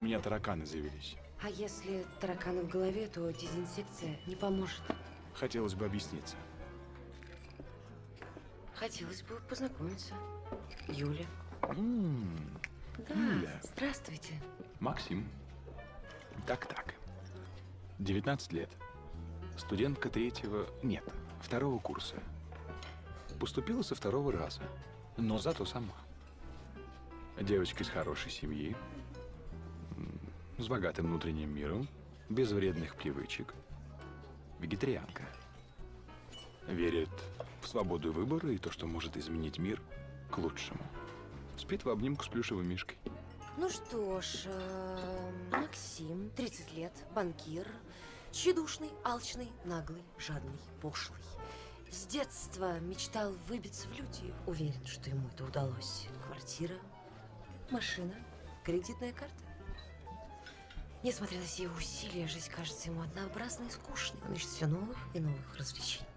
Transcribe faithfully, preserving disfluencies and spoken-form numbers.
У меня тараканы завелись. А если тараканы в голове, то дезинсекция не поможет. Хотелось бы объясниться. Хотелось бы познакомиться. Юля. М-м, Да, Юля. здравствуйте. Максим. Так-так. девятнадцать лет. Студентка третьего... Нет, второго курса. Поступила со второго раза, но зато сама. Девочка из хорошей семьи, с богатым внутренним миром, без вредных привычек. Вегетарианка. Верит в свободу выбора и то, что может изменить мир к лучшему. Спит в обнимку с плюшевой мишкой. Ну что ж, э, Максим, тридцать лет, банкир, тщедушный, алчный, наглый, жадный, пошлый. С детства мечтал выбиться в люди. Уверен, что ему это удалось. Квартира, машина, кредитная карта. Несмотря на все его усилия, жизнь кажется ему однообразной и скучной. Он ищет все новых и новых развлечений.